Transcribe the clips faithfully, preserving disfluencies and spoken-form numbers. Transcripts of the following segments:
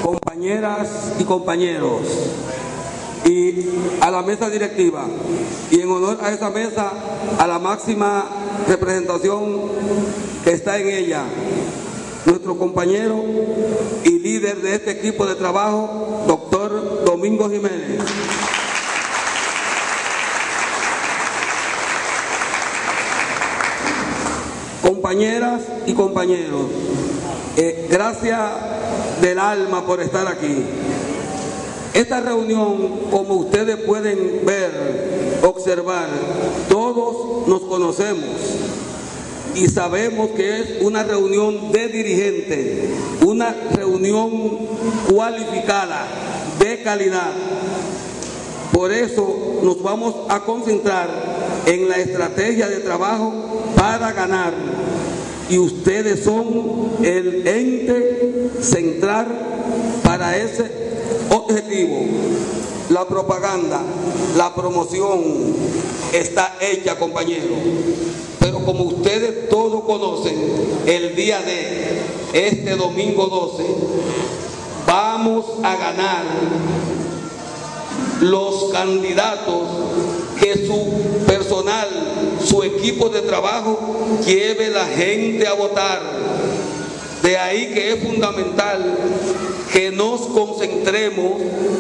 compañeras y compañeros, y a la mesa directiva, y en honor a esa mesa, a la máxima representación que está en ella, nuestro compañero y líder de este equipo de trabajo, doctor Domingo Jiménez. Compañeras y compañeros, eh, gracias del alma por estar aquí. Esta reunión, como ustedes pueden ver, observar, todos nos conocemos y sabemos que es una reunión de dirigentes, una reunión cualificada, de calidad. Por eso nos vamos a concentrar en la estrategia de trabajo para ganar. Y ustedes son el ente central para ese objetivo. La propaganda, la promoción está hecha, compañeros. Pero como ustedes todos conocen, el día de este domingo doce, vamos a ganar los candidatos que su personal, su equipo de trabajo lleve la gente a votar. De ahí que es fundamental que nos concentremos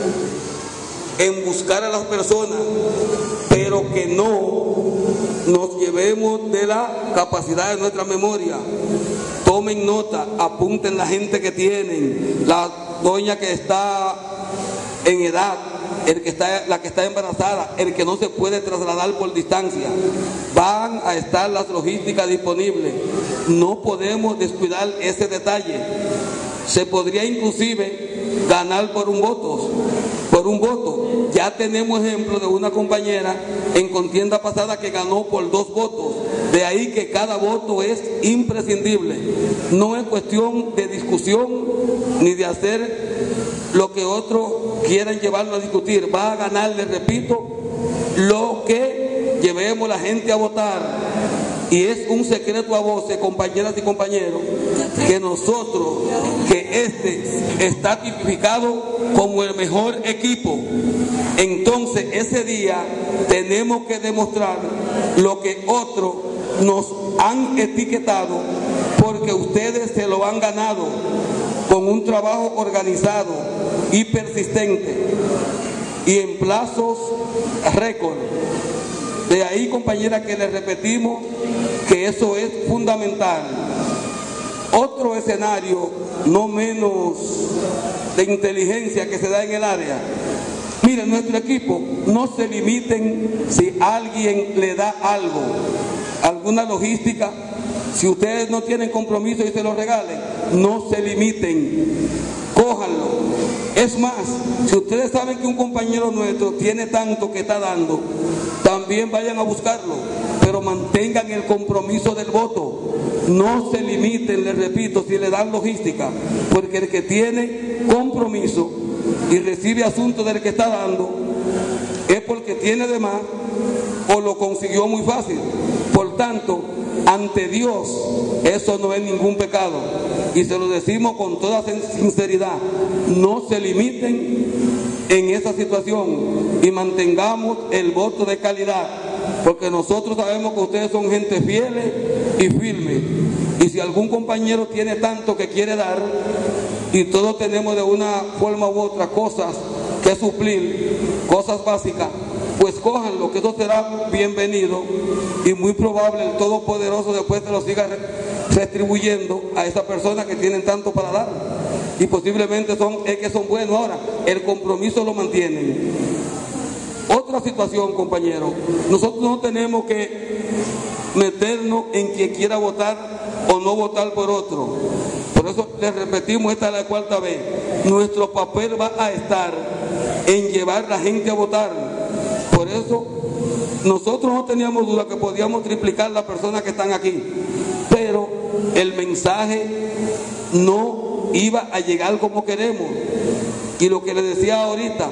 en buscar a las personas, pero que no nos llevemos de la capacidad de nuestra memoria. Tomen nota, apunten la gente que tienen, la doña que está en edad, el que está, la que está embarazada, el que no se puede trasladar por distancia. Van a estar las logísticas disponibles. No podemos descuidar ese detalle. Se podría inclusive ganar por un voto, por un voto. Ya tenemos ejemplo de una compañera en contienda pasada que ganó por dos votos. De ahí que cada voto es imprescindible. No es cuestión de discusión ni de hacer lo que otros quieran llevarlo a discutir. Va a ganar, les repito, lo que llevemos la gente a votar. Y es un secreto a voces, compañeras y compañeros, que nosotros, que este está tipificado como el mejor equipo. Entonces ese día tenemos que demostrar lo que otros nos han etiquetado, porque ustedes se lo han ganado con un trabajo organizado y persistente y en plazos récord. De ahí, compañera, que les repetimos que eso es fundamental. Otro escenario no menos de inteligencia que se da en el área. Miren, nuestro equipo, no se limiten si alguien le da algo, alguna logística. Si ustedes no tienen compromiso y se lo regalen, no se limiten, cójanlo. Es más, si ustedes saben que un compañero nuestro tiene tanto que está dando, también vayan a buscarlo, pero mantengan el compromiso del voto. No se limiten, les repito, si le dan logística, porque el que tiene compromiso y recibe asunto del que está dando es porque tiene de más o lo consiguió muy fácil. Por tanto, ante Dios, eso no es ningún pecado. Y se lo decimos con toda sinceridad. No se limiten en esa situación y mantengamos el voto de calidad, porque nosotros sabemos que ustedes son gente fiel y firme. Y si algún compañero tiene tanto que quiere dar, y todos tenemos de una forma u otra cosas que suplir, cosas básicas, pues cójanlo, que eso será bienvenido, y muy probable el Todopoderoso después se lo siga retribuyendo a esas personas que tienen tanto para dar, y posiblemente son, es que son buenos. Ahora, el compromiso lo mantienen. Otra situación, compañeros, nosotros no tenemos que meternos en quien quiera votar o no votar por otro. Por eso les repetimos, esta es la cuarta vez, nuestro papel va a estar en llevar a la gente a votar. Por eso nosotros no teníamos duda que podíamos triplicar las personas que están aquí, pero el mensaje no iba a llegar como queremos. Y lo que les decía ahorita,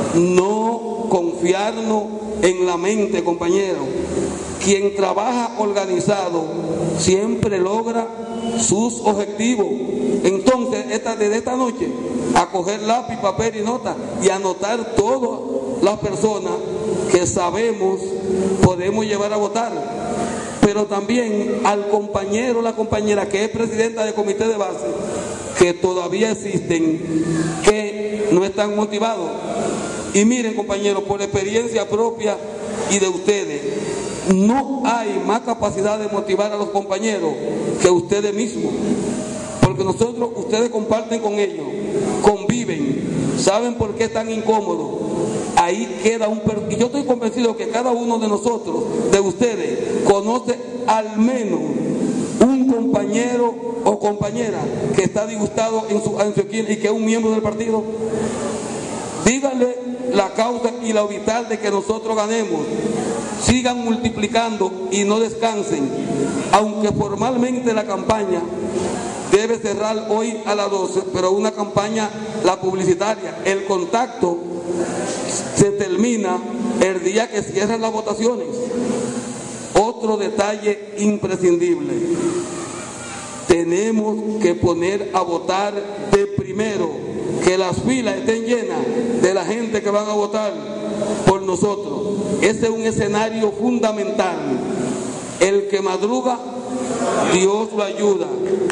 no confiarnos en la mente, compañeros. Quien trabaja organizado siempre logra sus objetivos. Entonces, esta, desde esta noche, a coger lápiz, papel y nota y anotar todas las personas que sabemos podemos llevar a votar. Pero también al compañero o la compañera que es presidenta del comité de base, que todavía existen, que no están motivados. Y miren, compañeros, por experiencia propia y de ustedes, no hay más capacidad de motivar a los compañeros que ustedes mismos. Porque nosotros, ustedes comparten con ellos, conviven, saben por qué están incómodos. Ahí queda un... Y yo estoy convencido que cada uno de nosotros, de ustedes, conoce al menos un compañero o compañera que está disgustado en su, en su esquina y que es un miembro del partido. Díganle la causa y la vital de que nosotros ganemos. Sigan multiplicando y no descansen. Aunque formalmente la campaña debe cerrar hoy a las doce, pero una campaña, la publicitaria, el contacto se termina el día que cierran las votaciones. Otro detalle imprescindible: tenemos que poner a votar de primero, que las filas estén llenas de la gente que van a votar por nosotros. Ese es un escenario fundamental. El que madruga, Dios lo ayuda.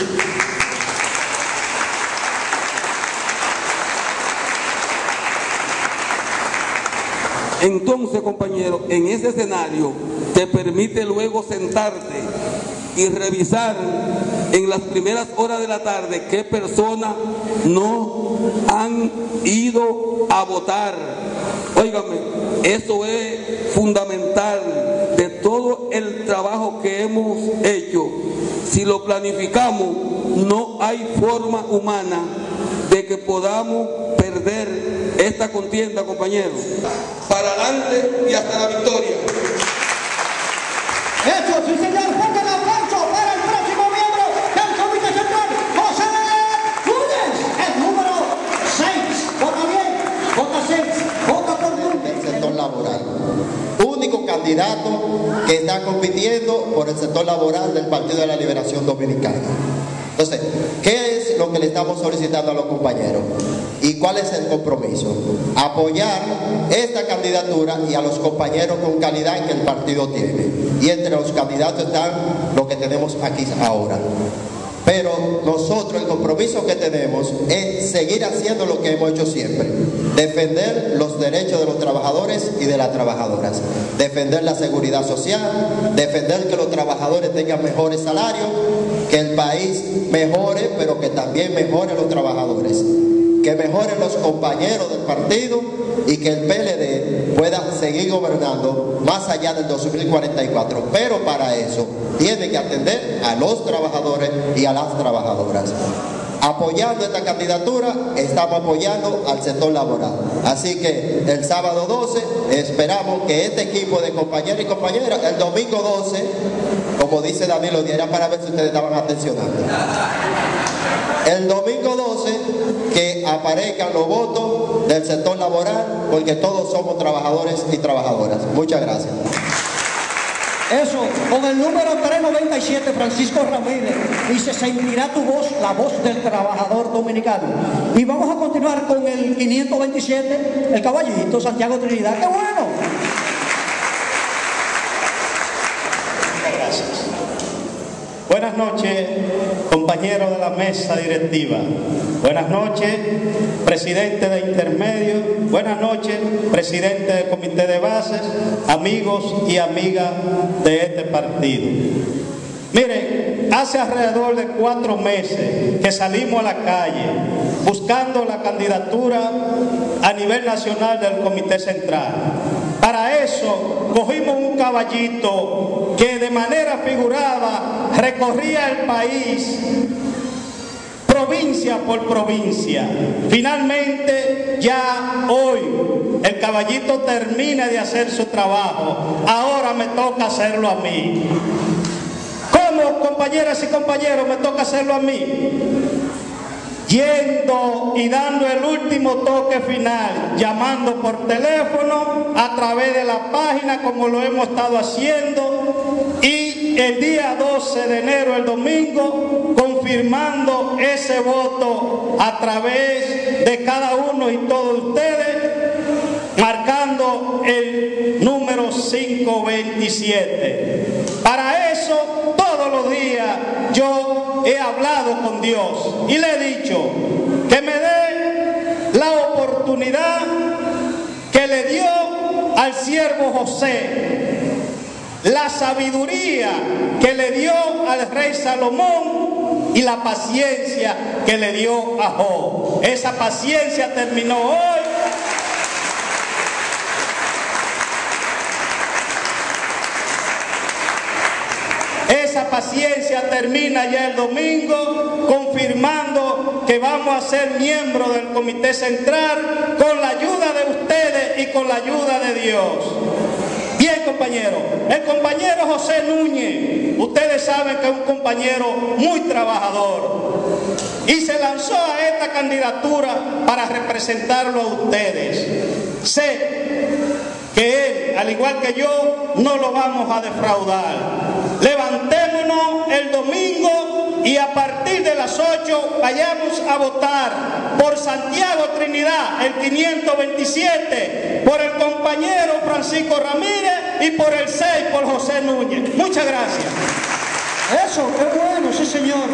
Entonces, compañeros, en ese escenario te permite luego sentarte y revisar en las primeras horas de la tarde qué personas no han ido a votar. Óigame, eso es fundamental de todo el trabajo que hemos hecho. Si lo planificamos, no hay forma humana de que podamos perder esta contienda, compañeros. Para adelante y hasta la victoria. Hecho, sí señor, fuerte el aplauso para el próximo miembro del Comité Central, José Núñez, el número seis. Vota bien, vota seis, vota por Núñez. Del sector laboral. Único candidato que está compitiendo por el sector laboral del Partido de la Liberación Dominicana. Entonces, ¿qué es lo que le estamos solicitando a los compañeros? ¿Y cuál es el compromiso? Apoyar esta candidatura y a los compañeros con calidad que el partido tiene. Y entre los candidatos están los que tenemos aquí ahora. Pero nosotros el compromiso que tenemos es seguir haciendo lo que hemos hecho siempre. Defender los derechos de los trabajadores y de las trabajadoras. Defender la seguridad social, defender que los trabajadores tengan mejores salarios, que el país mejore, pero que también mejoren los trabajadores. Que mejoren los compañeros del partido y que el P L D pueda seguir gobernando más allá del dos mil cuarenta y cuatro. Pero para eso tiene que atender a los trabajadores y a las trabajadoras. Apoyando esta candidatura, estamos apoyando al sector laboral. Así que el sábado doce esperamos que este equipo de compañeros y compañeras, el domingo doce, como dice Danilo, era para ver si ustedes estaban atencionando. El domingo doce, que aparezcan los votos del sector laboral, porque todos somos trabajadores y trabajadoras. Muchas gracias. Eso, con el número trescientos noventa y siete, Francisco Ramírez, y se sentirá tu voz, la voz del trabajador dominicano. Y vamos a continuar con el quinientos veintisiete, el caballito, Santiago Trinidad. ¡Qué bueno! Gracias. Buenas noches, compañeros de la mesa directiva. Buenas noches, presidente de intermedio. Buenas noches, presidente del comité de bases, amigos y amigas de este partido. Miren, hace alrededor de cuatro meses que salimos a la calle buscando la candidatura a nivel nacional del comité central. Para eso cogimos un caballito que de manera figurada recorría el país provincia por provincia. Finalmente, ya hoy el caballito termina de hacer su trabajo. Ahora me toca hacerlo a mí. ¿Cómo, compañeras y compañeros, me toca hacerlo a mí? Yendo y dando el último toque final, llamando por teléfono, a través de la página como lo hemos estado haciendo, y aquí el día doce de enero, el domingo, confirmando ese voto a través de cada uno y todos ustedes, marcando el número quinientos veintisiete. Para eso, todos los días yo he hablado con Dios y le he dicho que me dé la oportunidad que le dio al siervo José, la sabiduría que le dio al rey Salomón y la paciencia que le dio a Job. Esa paciencia terminó hoy. Esa paciencia termina ya el domingo, confirmando que vamos a ser miembros del Comité Central con la ayuda de ustedes y con la ayuda de Dios. Bien, compañero, el compañero José Núñez, ustedes saben que es un compañero muy trabajador y se lanzó a esta candidatura para representarlo a ustedes. Sé que él, al igual que yo, no lo vamos a defraudar. Levantémonos el domingo y a partir de las ocho vayamos a votar por Santiago Trinidad, el quinientos veintisiete, por el compañero Francisco Ramírez y por el seis, por José Núñez. Muchas gracias. Eso, qué bueno, sí señor.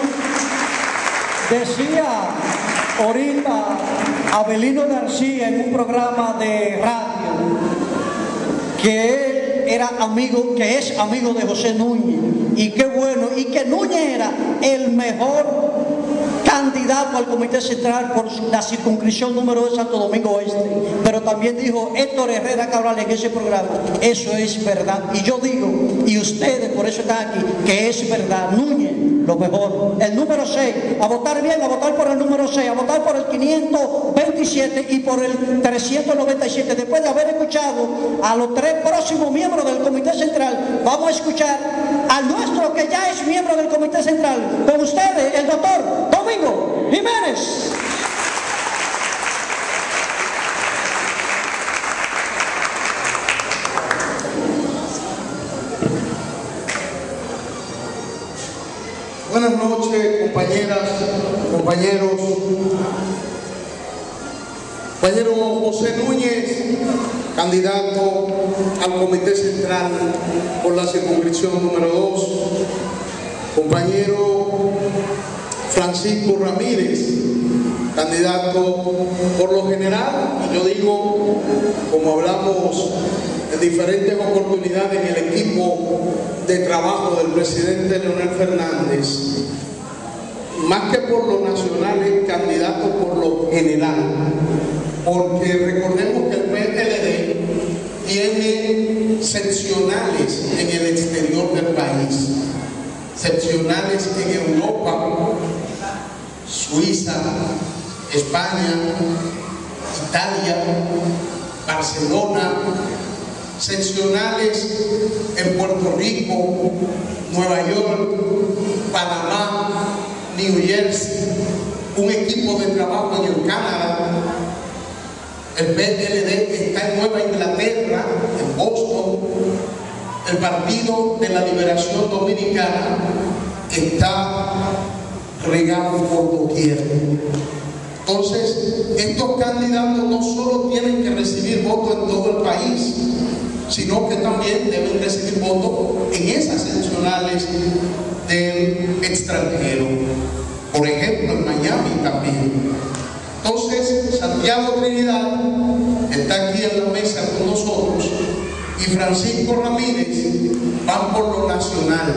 Decía ahorita Abelino García en un programa de radio que él era amigo, que es amigo de José Núñez, y qué bueno, y que Núñez era el mejor candidato al Comité Central por la circunscripción número dos de Santo Domingo Oeste. Pero también dijo Héctor Herrera Cabral en ese programa, eso es verdad. Y yo digo, y ustedes por eso están aquí, que es verdad, Núñez, lo mejor. El número seis, a votar bien, a votar por el número seis, a votar por el quinientos veintisiete y por el trescientos noventa y siete. Después de haber escuchado a los tres próximos miembros del Comité Central, vamos a escuchar al nuestro que ya es miembro del Comité Central. Con ustedes, el doctor Domingo Jiménez. Buenas noches, compañeras, compañeros. Compañero José Núñez, candidato al Comité Central por la circunscripción número dos. Compañero Francisco Ramírez, candidato por lo general, y yo digo, como hablamos en diferentes oportunidades en el equipo de trabajo del presidente Leonel Fernández, más que por lo nacional, es candidato por lo general, porque recordemos que el P L D tiene seccionales en el exterior del país, seccionales en Europa, Suiza, España, Italia, Barcelona, seccionales en Puerto Rico, Nueva York, Panamá, New Jersey, un equipo de trabajo en el Canadá. El P L D está en Nueva Inglaterra, en Boston. El Partido de la Liberación Dominicana está regado por doquier. Entonces, estos candidatos no solo tienen que recibir votos en todo el país, sino que también deben recibir votos en esas seccionales del extranjero. Por ejemplo, en Miami también. Entonces, Santiago Trinidad está aquí en la mesa con nosotros y Francisco Ramírez van por lo nacional.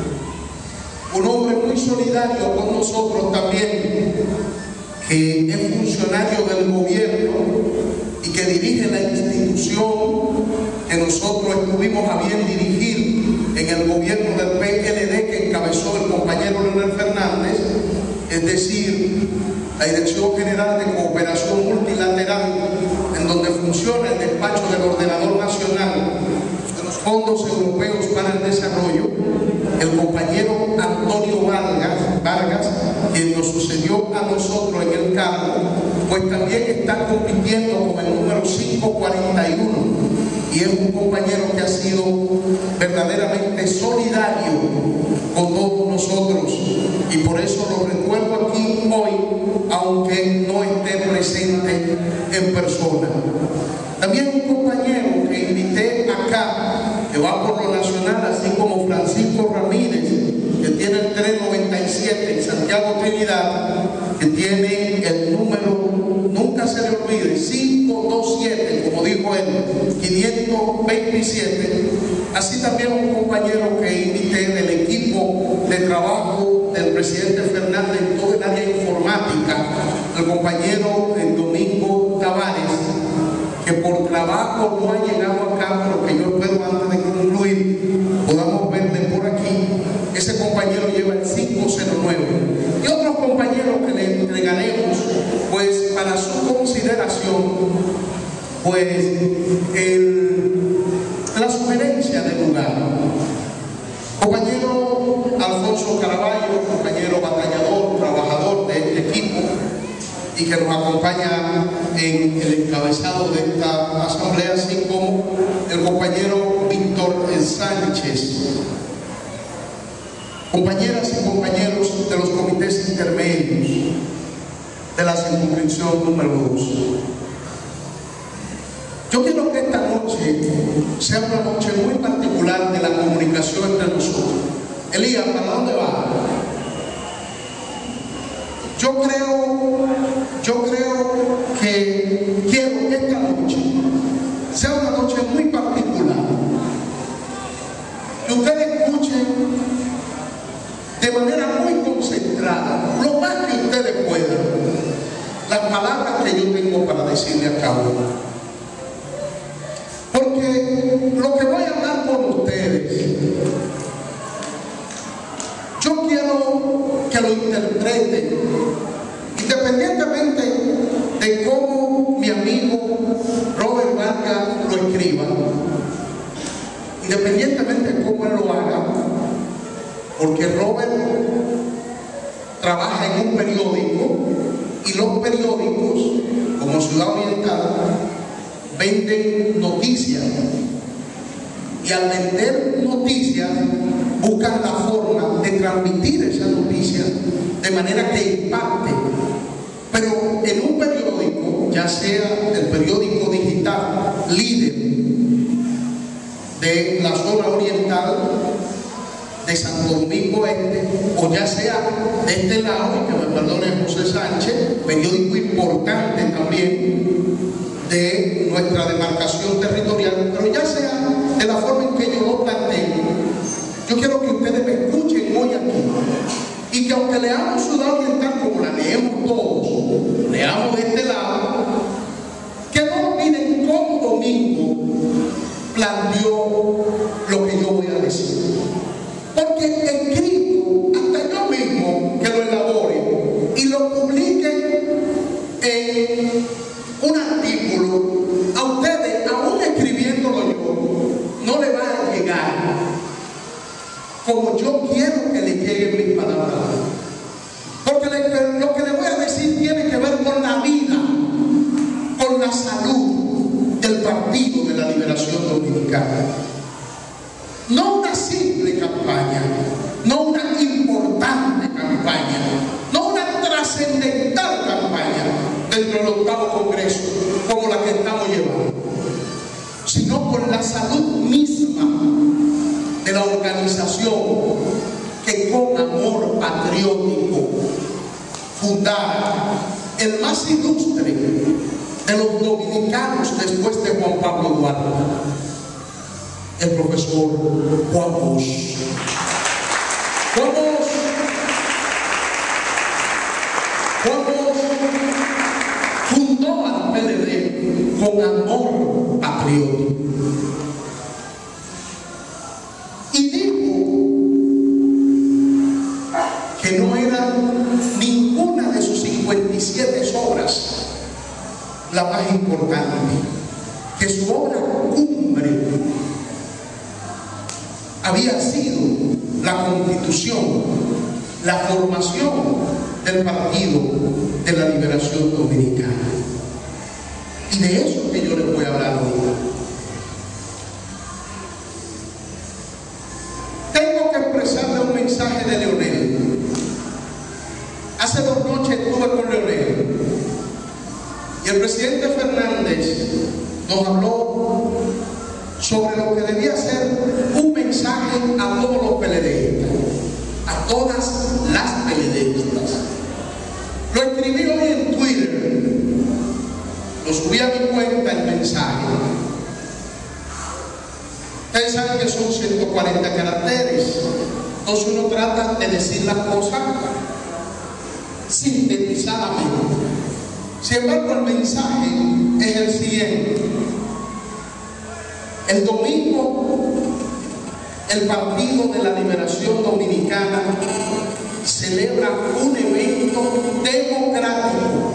Un hombre muy solidario con nosotros también, que es funcionario del gobierno y que dirige la institución que nosotros estuvimos a bien dirigir en el gobierno del P L D que encabezó el compañero Leonel Fernández, es decir, la Dirección General de Cooperación Multilateral, en donde funciona el despacho del Ordenador Nacional de los Fondos Europeos para el Desarrollo. El compañero Antonio Vargas, Vargas, quien nos sucedió a nosotros en el cargo, pues también está compitiendo con el número quinientos cuarenta y uno, y es un compañero que ha sido verdaderamente solidario nosotros, y por eso lo recuerdo aquí hoy, aunque no esté presente en persona. También un compañero que invité acá, que va por lo nacional, así como Francisco Ramírez, que tiene el tres noventa y siete, y Santiago Trinidad, que tiene el número, nunca se le olvide, cinco dos siete, como dijo él, quinientos veintisiete. Así también un compañero que invité del equipo de trabajo del presidente Fernández en todo el área informática, el compañero el Domingo Tavares, que por trabajo no ha llegado acá, pero que yo espero antes de concluir podamos verle por aquí. Ese compañero lleva el cinco cero nueve. Y otros compañeros que le entregaremos, pues para su consideración, pues el, la sugerencia del lugar. Compañero Alfonso Caraballo, compañero batallador, trabajador de este equipo, y que nos acompaña en el encabezado de esta asamblea, así como el compañero Víctor Sánchez. Compañeras y compañeros de los comités intermedios de la circunscripción número dos. Yo quiero que esta noche sea una noche muy particular de la comunicación entre nosotros. Elías, ¿para dónde va? Yo creo, yo creo que quiero que esta noche sea una noche muy particular. Que ustedes escuchen de manera muy concentrada, lo más que ustedes puedan, las palabras que yo tengo para decirle a cada uno. Porque lo que voy a hablar con ustedes, yo quiero que lo interpreten, independientemente de cómo mi amigo Robert Vargas lo escriba, independientemente de cómo él lo haga, porque Robert trabaja en un periódico y los periódicos, como Ciudad Oriental, venden noticias, y al vender noticias buscan la forma de transmitir esa noticia de manera que impacte. Pero en un periódico, ya sea el periódico digital líder de la zona oriental de Santo Domingo Este, o ya sea de este lado, y que me perdone José Sánchez, periódico importante también de nuestra demarcación territorial, pero ya sea de la forma en que yo lo planteo, yo quiero que ustedes me escuchen hoy aquí, y que aunque leamos Ciudad Oriental como la leemos todos, leamos de este lado, que no olviden cómo Domingo planteó lo que yo voy a decir. Porque escrito, hasta yo mismo que lo elabore y lo publique en un artículo, a ustedes, aún escribiéndolo yo, no le va a llegar como yo quiero que le lleguen mis palabras. Porque le, lo que le voy a decir tiene que ver con la vida, con la salud del Partido de la Liberación Dominicana. No una simple campaña, no una importante campaña, no una trascendental campaña dentro del octavo Congreso como la que estamos llevando, sino con la salud misma de la organización que con amor patriótico fundara el más ilustre de los dominicanos después de Juan Pablo Duarte, el profesor Juan Bosch. Juan Bosch, Juan Bosch fundó al P L D con amor patriótico. Y dijo que no era ninguna de sus cincuenta y siete obras la más importante, que su obra cumbre había sido la constitución, la formación del Partido de la Liberación Dominicana. Y de eso que yo les voy a hablar hoy. Tengo que expresarle un mensaje de Leonel. presidente Fernández nos habló sobre lo que debía ser un mensaje a todos los peledeístas, a todas las peledeístas. Lo escribí hoy en Twitter, lo subí a mi cuenta el mensaje. Ustedes saben que son ciento cuarenta caracteres, entonces uno trata de decir las cosas sintetizadamente. Sin embargo, el mensaje es el siguiente. El domingo, el Partido de la Liberación Dominicana celebra un evento democrático.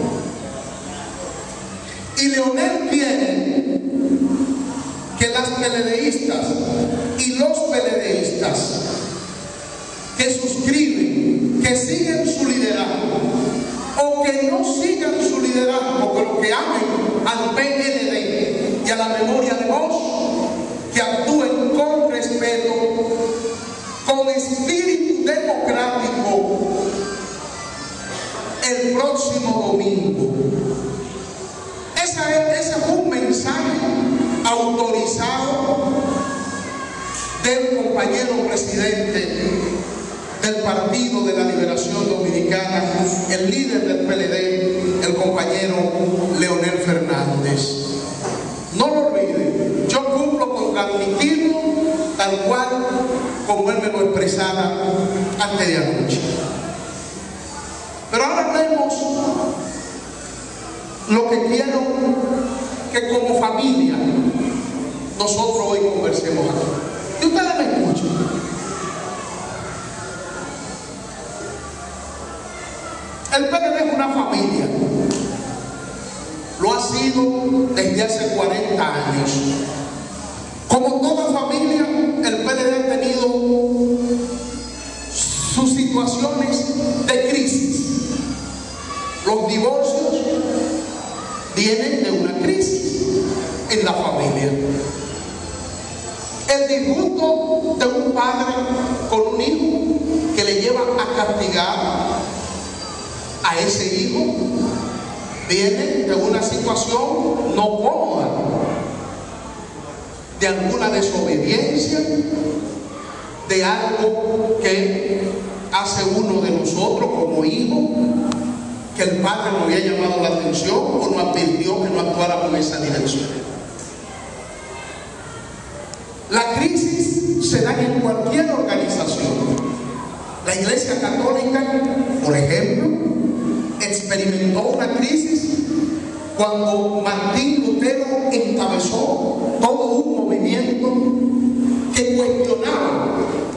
Y Leonel quiere que las peledeístas y los peledeístas que suscriben, que siguen su liderazgo o que no sigan su liderazgo, pero que amen al P L D y a la memoria de Bosch, que actúen con respeto, con espíritu democrático el próximo domingo. Esa es, ese es un mensaje autorizado del compañero presidente del Partido de la Liberación Dominicana, el líder del P L D, el compañero Leonel Fernández. No lo olviden, yo cumplo con transmitirlo tal cual como él me lo expresaba antes de anoche. Pero ahora vemos lo que quiero que como familia nosotros hoy conversemos aquí. Y ustedes me escuchan. El P L D es una familia. Lo ha sido desde hace cuarenta años. Como toda familia, el P L D ha tenido sus situaciones de crisis. Los divorcios vienen de una crisis en la familia. El disgusto de un padre con un hijo que le lleva a castigar a ese hijo viene de una situación no cómoda, de alguna desobediencia, de algo que hace uno de nosotros como hijo, que el padre no había llamado la atención o no advirtió que no actuara con esa dirección. La crisis se da en cualquier organización. La Iglesia Católica, por ejemplo, experimentó una crisis cuando Martín Lutero encabezó todo un movimiento que cuestionaba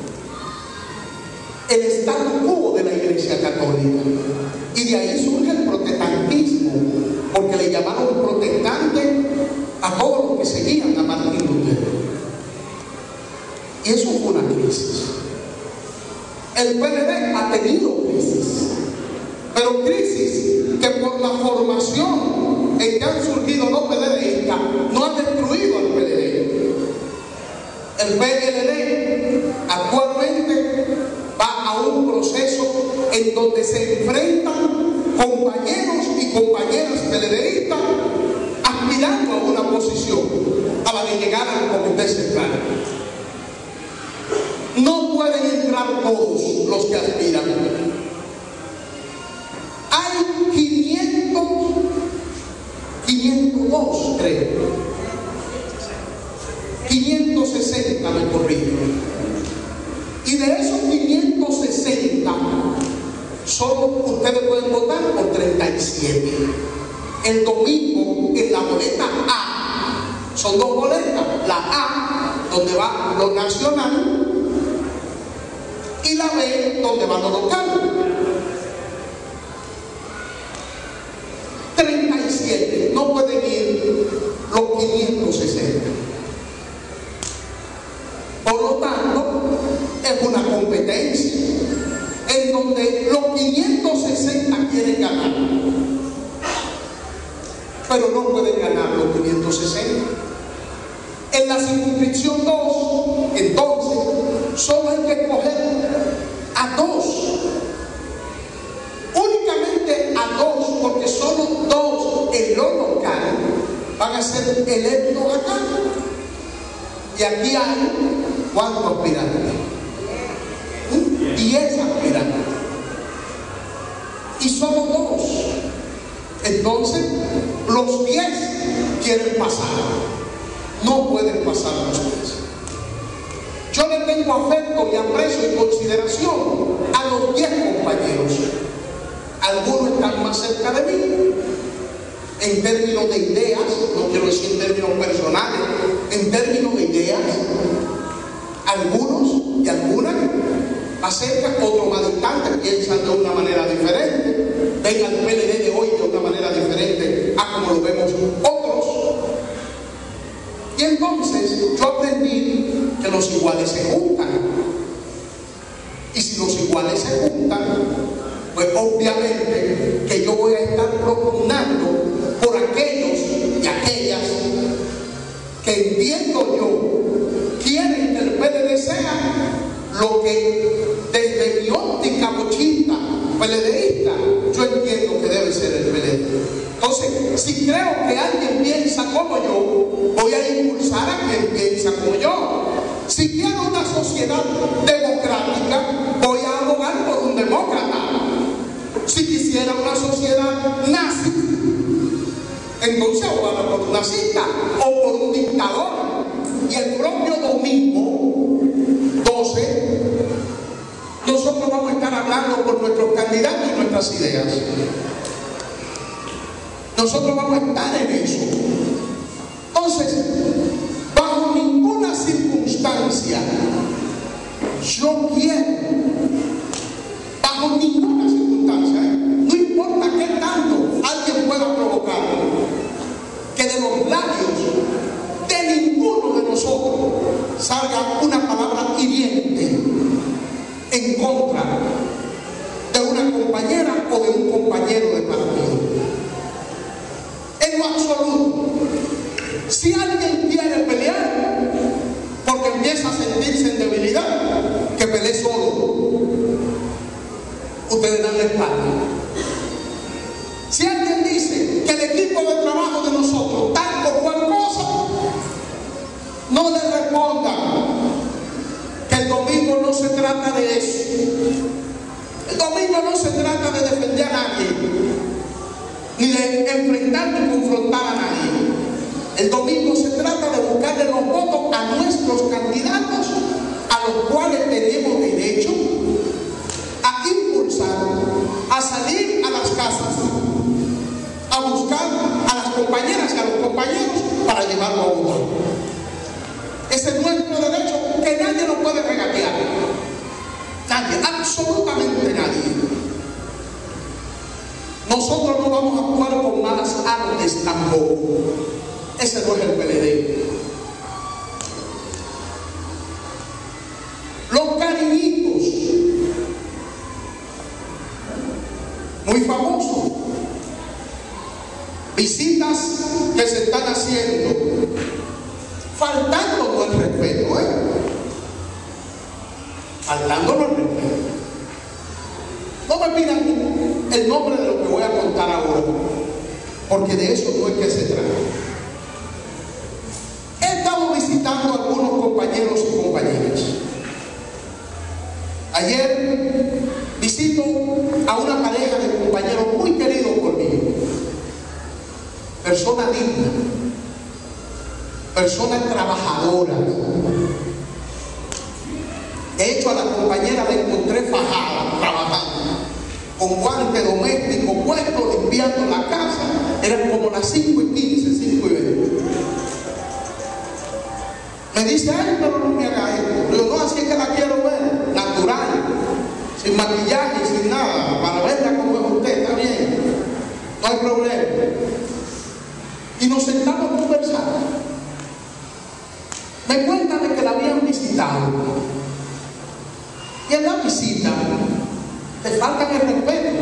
el statu quo de la Iglesia Católica. Y de ahí surge el protestantismo, porque le llamaron protestante a todos los que seguían a Martín Lutero. Y eso fue una crisis. El P L D ha tenido crisis, pero crisis que por la formación en que han surgido los PLDistas no han destruido al P L D. El P L D actualmente va a un proceso en donde se enfrentan compañeros y compañeras PLDistas aspirando a una posición, a la de llegar al comité central. No pueden entrar todos los que aspiran. Hay quinientos, quinientos dos, creo. quinientos sesenta me corrijo. Y de esos quinientos sesenta, solo ustedes pueden votar por treinta y siete. El domingo, en la boleta A, son dos boletas. La A, donde va lo nacional, y la B, donde va lo local. treinta y siete, no pueden ir los quinientos sesenta. Por lo tanto, es una competencia en donde los quinientos sesenta quieren ganar, pero no pueden ganar los quinientos sesenta. En la circunscripción dos, entonces, solo hay que escoger a dos, únicamente a dos, porque solo dos en lo local para ser electo acá. Y aquí hay, ¿cuántos aspirantes? diez aspirantes. Y somos dos. Entonces, los diez quieren pasar. No pueden pasar los diez. Yo le tengo afecto y aprecio y consideración a los diez compañeros. Algunos están más cerca de mí en términos de ideas, no quiero decir en términos personales, en términos de ideas. Algunos y algunas más cerca, otros más distantes, piensan de una manera diferente, ven al P L D de hoy de una manera diferente a como lo vemos otros. Y entonces yo aprendí que los iguales se juntan. Y si los iguales se juntan, pues obviamente que yo voy a estar propugnando por aquellos y aquellas que entiendo yo quieren que el P L D sea lo que desde mi óptica bochista PLDista yo entiendo que debe ser el P L D. Entonces, si creo que alguien piensa como yo, voy a impulsar a quien piensa como yo. Si quiero una sociedad democrática, voy a abogar por un demócrata. Si quisiera una sociedad nazi, entonces abogar por un nazista o por un dictador. Y el propio domingo doce, nosotros vamos a estar hablando por nuestros candidatos y nuestras ideas. Nosotros vamos a estar en eso. Entonces, bajo ninguna circunstancia yo quiero, bajo ninguna circunstancia, ¿eh? No importa qué tanto alguien pueda provocar, que de los labios de ninguno de nosotros salga una palabra hiriente en contra de una compañera o de un compañero de partido. En lo absoluto. Si alguien quiere pelear porque empieza a sentirse en debilidad, que pelee solo. Ustedes dan la espalda. Si alguien dice que el equipo de trabajo de nosotros tal o cual cosa, no le respondan que el domingo no se trata de eso. El domingo no se trata de defender a nadie, ni de enfrentar ni confrontar a nadie. El domingo se trata de buscarle los votos a nuestros candidatos, a los cuales tenemos derecho a impulsar, a salir a las casas, a buscar a las compañeras y a los compañeros para llevarlo a votar. Ese es nuestro derecho que nadie lo puede regatear. Nadie, absolutamente nadie. Nosotros no vamos a actuar con malas artes tampoco. Ese no es el P L D. Los cariñitos, muy famosos, visitas que se están haciendo, faltándonos el respeto, ¿eh? Faltándonos el respeto. No me pidan el nombre de lo que voy a contar ahora, porque de eso no es que se trata. He estado visitando a algunos compañeros y compañeras. Ayer visito a una pareja de compañeros muy queridos por mí. Persona digna, personas trabajadoras. De hecho, a la compañera la encontré fajada, trabajando, con guante doméstico puesto, limpiando la casa. Eran como las cinco y quince, cinco y veinte. Me dice, ay, pero no me haga esto. Digo, no, así es que la quiero ver, natural, sin maquillaje, sin nada, para verla como es usted, está bien, no hay problema. Y nos sentamos a conversar. Me cuentan de que la habían visitado. Y en la visita te faltan el respeto.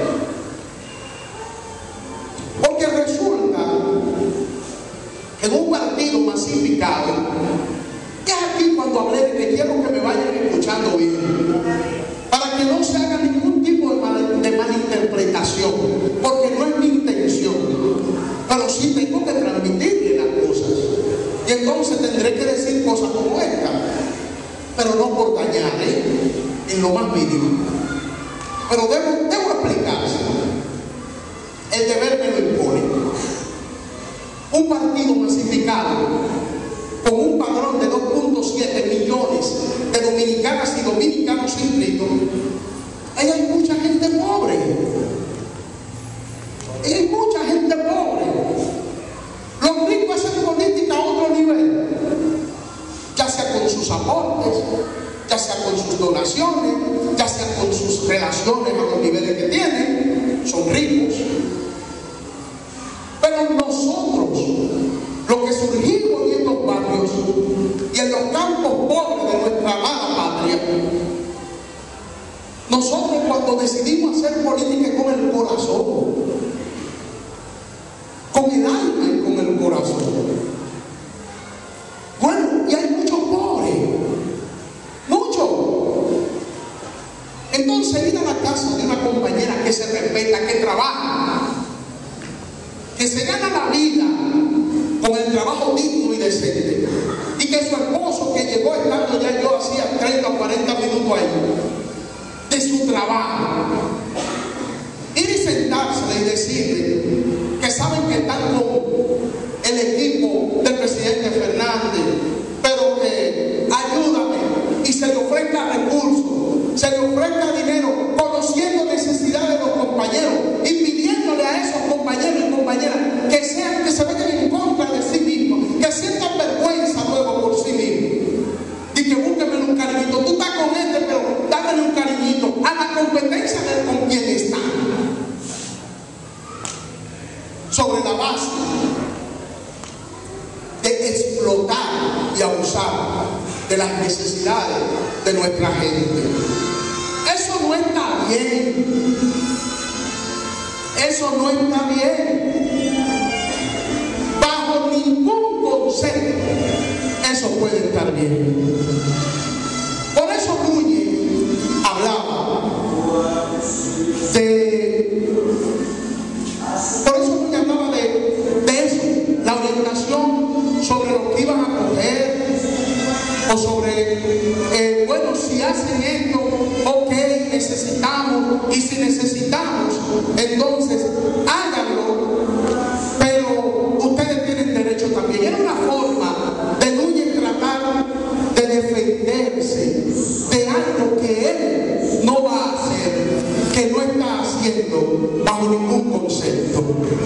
Porque resulta que en un partido masificado, es aquí cuando hablé de que quiero que me vayan escuchando bien, para que no se haga ningún tipo de, mal, de malinterpretación, porque no es mi intención, pero sí tengo que transmitirle la cosa. y entonces tendré que decir cosas como esta, pero no por dañar, ¿eh? En lo más mínimo. Pero debo, debo explicarse. El deber me lo impone. Un partido masificado con un padrón de dos punto siete millones de dominicanas y dominicanos inscritos, ahí hay mucha gente pobre. Ahí hay mucha gente pobre. Los ricos hacen política a otro nivel, ya sea con sus aportes, ya sea con sus donaciones, ya sea con sus relaciones a los niveles que tienen, son ricos. Pero nosotros, los que surgimos en estos barrios y en los campos pobres de nuestra amada patria, nosotros cuando decidimos hacer política con el corazón, con el alma y con el corazón. Bueno, y hay muchos pobres, muchos. Entonces ir a la casa de una compañera que se respeta, que trabaja, que se gana la vida con el trabajo digno y decente, y que su esposo, que llegó estando ya yo hacía treinta o cuarenta minutos ahí, de su trabajo, ir y sentársele y decirle que saben que están con el equipo del presidente Fernández, pero que ayúdame, y se le ofrezca recursos, se le ofrezca dinero, conociendo necesidades de los compañeros y pidiéndole a esos compañeros y compañeras que sean, que se vengan en contra de sí mismos, que sientan vergüenza luego por sí mismos, y que búsquenme un cariñito. Tú estás con este, pero dámele un cariñito a la competencia de con quien está, sobre la base de explotar y abusar de las necesidades de nuestra gente. Eso no está bien. Eso no está bien. Bajo ningún concepto eso puede estar bien. Por eso Núñez hablaba de... Por eso Núñez hablaba de, de eso, la orientación sobre lo que iban a coger, o sobre, eh, bueno, si hacen esto, ok, necesitamos, y si necesitamos, entonces háganlo, pero ustedes tienen derecho también. Era una forma de Núñez tratar de defenderse de algo que él no va a hacer, que no está haciendo bajo ningún concepto.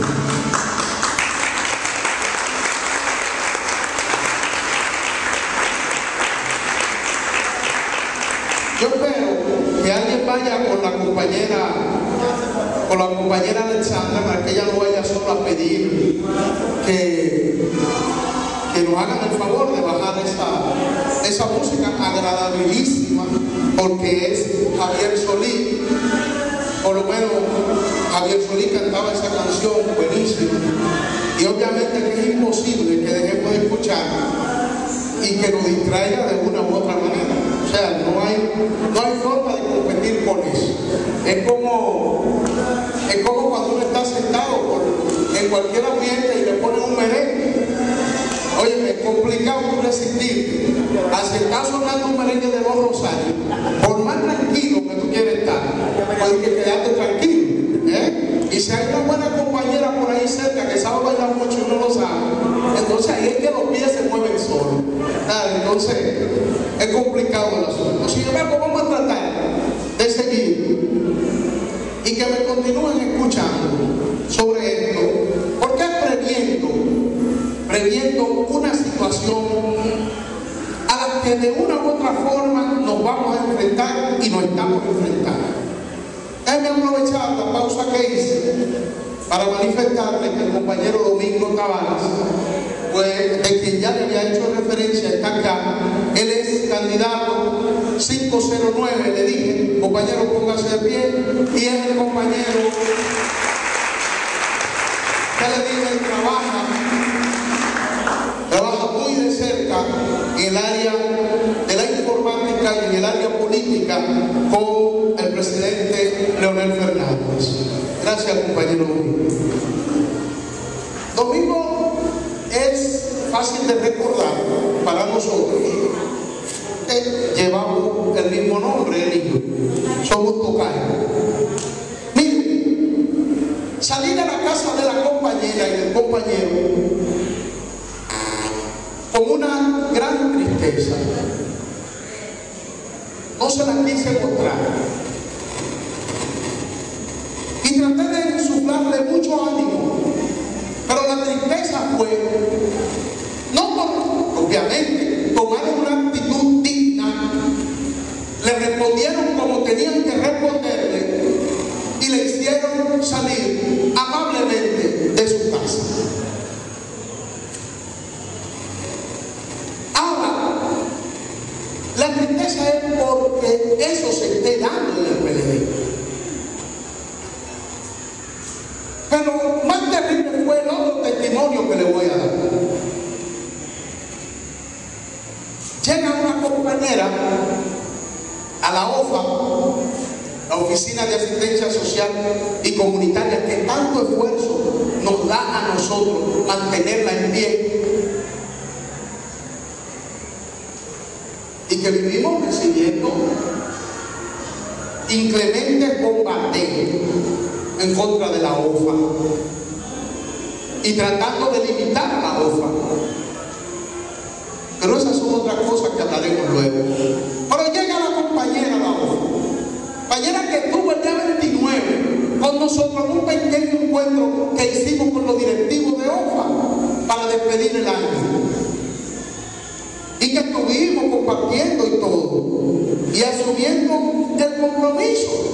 Yo espero que alguien vaya con la compañera, con la compañera Alexandra, para que ella no vaya solo a pedir que, que nos hagan el favor de bajar esa, esa música agradabilísima, porque es Javier Solís. Por lo menos Javier Solís cantaba esa canción buenísima, y obviamente que es imposible que dejemos de escuchar y que nos distraiga de una u otra manera. O sea, no hay, no hay forma de competir con eso. Es como, es como cuando uno está sentado por, en cualquier ambiente y le ponen un merengue. Oye, es complicado tú resistir al estar sonando un merengue de los Rosarios, por más tranquilo que tú quieres estar, pues que quedarte tranquilo, ¿eh? Y si hay una buena compañera por ahí cerca que sabe bailar mucho y no lo sabe, entonces ahí es que los pies se mueven solos. Ah, entonces es complicado el asunto. Sin embargo, vamos a tratar de seguir y que me continúen escuchando sobre esto, porque es previendo, previendo una situación a la que de una u otra forma nos vamos a enfrentar y nos estamos enfrentando. Déjenme aprovechar la pausa que hice para manifestarle que el compañero Domingo Tavares, pues, de quien ya le había hecho referencia, está acá. Él es candidato cinco cero nueve, le dije, compañero, póngase de pie, y es el compañero que le dije, trabaja, trabaja muy de cerca en el área de la informática y en el área política con el presidente Leonel Fernández. Gracias, compañero Domingo. Domingo es fácil de recordar para nosotros. Eh, llevamos el mismo nombre, el hijo. Somos tocayos. Miren, salí de la casa de la compañera y del compañero con una gran tristeza. No se la quise mostrar. Y traté de insuflarle mucho ánimo. Pero la tristeza fue, no por, obviamente, tomaron una actitud digna, le respondieron como tenían que responderle y le hicieron salir amablemente de su casa. Ahora, la tristeza es porque eso se esté dando en el P L D. Pero más terrible fue el otro testimonio que le voy a dar. Llega una compañera a la O F A, la Oficina de Asistencia Social y Comunitaria, que tanto esfuerzo nos da a nosotros mantenerla en pie, y que vivimos recibiendo inclementes bombardeos en contra de la O F A y tratando de limitar a la O F A. Pero esas son otras cosas que hablaremos luego. Pero llega la compañera a la O F A, compañera que estuvo el día veintinueve con nosotros en un pequeño encuentro que hicimos con los directivos de O F A para despedir el año, y que estuvimos compartiendo y todo y asumiendo el compromiso